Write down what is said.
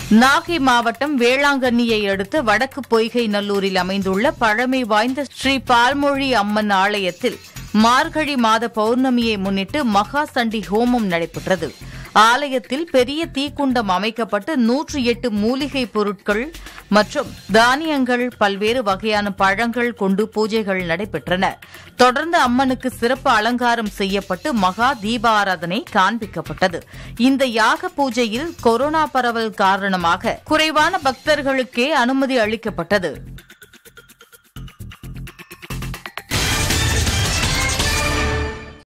நாகை மாவட்டம் வேளாங்கண்ணியை அடுத்த வடக்கு பொய்கை நல்லூரில் அமைந்துள்ள பழமை வாய்ந்த ஸ்ரீ பால்மொழி அம்மன் ஆலயத்தில் மார்கழி மாத பௌர்ணமியை முன்னிட்டு மகா சண்டி ஹோமம் நடைபெற்றது. ஆலயத்தில் பெரிய தீக்குண்டம் அமைக்கப்பட்டு 108 மூலிகை பொருட்கள் மற்றும் தானியங்கள், பல்வேறு வகையான பழங்கள் கொண்டு பூஜைகள் நடைபெற்றன. தொடர்ந்து அம்மனுக்கு சிறப்பு அலங்காரம் செய்யப்பட்டு மகா தீபாராதனை காண்பிக்கப்பட்டது. இந்த யாக பூஜையில் கொரோனா பரவல் காரணமாக குறைவான பக்தர்களுக்கே அனுமதி அளிக்கப்பட்டது.